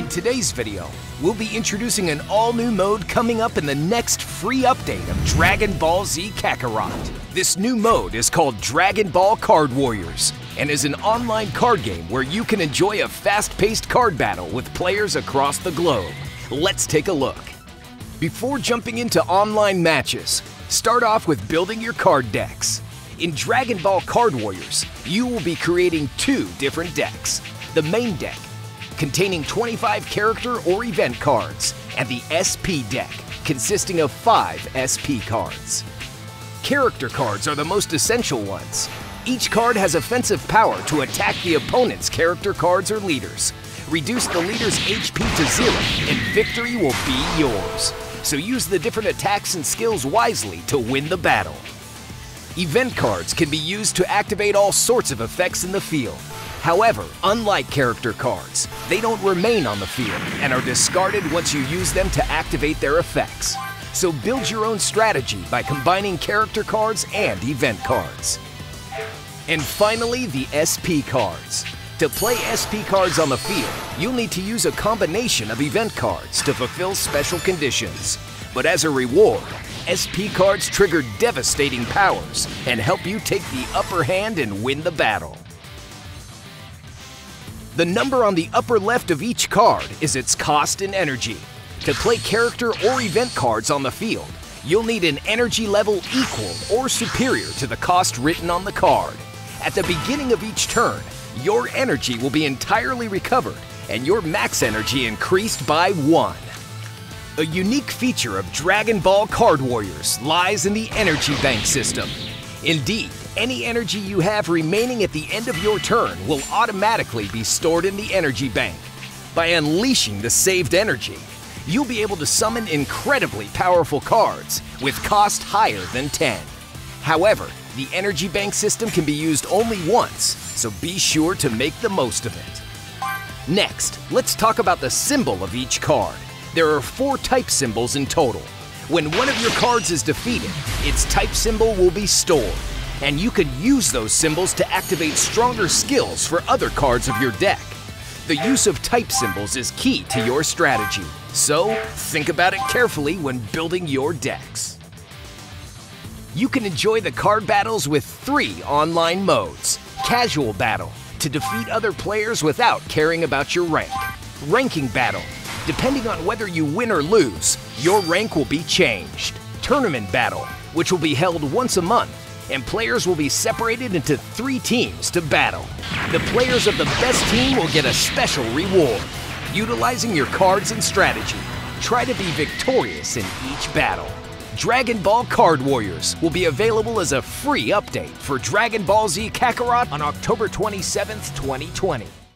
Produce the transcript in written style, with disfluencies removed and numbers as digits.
today's video, we'll be introducing an all-new mode coming up in the next free update of Dragon Ball Z Kakarot. This new mode is called Dragon Ball Card Warriors and is an online card game where you can enjoy a fast-paced card battle with players across the globe. Let's take a look. Before jumping into online matches, start off with building your card decks. In Dragon Ball Card Warriors, you will be creating two different decks. The main deck, containing 25 character or event cards, and the SP deck, consisting of 5 SP cards. Character cards are the most essential ones. Each card has offensive power to attack the opponent's character cards or leaders. Reduce the leader's HP to 0, and victory will be yours. So use the different attacks and skills wisely to win the battle. Event cards can be used to activate all sorts of effects in the field. However, unlike character cards, they don't remain on the field and are discarded once you use them to activate their effects. So build your own strategy by combining character cards and event cards. And finally, the SP cards. To play SP cards on the field, you'll need to use a combination of event cards to fulfill special conditions. But as a reward, SP cards trigger devastating powers and help you take the upper hand and win the battle. The number on the upper left of each card is its cost in energy. To play character or event cards on the field, you'll need an energy level equal or superior to the cost written on the card. At the beginning of each turn, your energy will be entirely recovered and your max energy increased by 1. A unique feature of Dragon Ball Card Warriors lies in the Energy Bank system. Indeed, any energy you have remaining at the end of your turn will automatically be stored in the Energy Bank. By unleashing the saved energy, you'll be able to summon incredibly powerful cards with cost higher than 10. However, the Energy Bank system can be used only once, so be sure to make the most of it. Next, let's talk about the symbol of each card. There are 4 type symbols in total. When one of your cards is defeated, its type symbol will be stored, and you can use those symbols to activate stronger skills for other cards of your deck. The use of type symbols is key to your strategy, so think about it carefully when building your decks. You can enjoy the card battles with 3 online modes. Casual Battle, to defeat other players without caring about your rank. Ranking Battle, depending on whether you win or lose, your rank will be changed. Tournament Battle, which will be held once a month, and players will be separated into 3 teams to battle. The players of the best team will get a special reward. Utilizing your cards and strategy, try to be victorious in each battle. Dragon Ball Card Warriors will be available as a free update for Dragon Ball Z Kakarot on October 27th, 2020.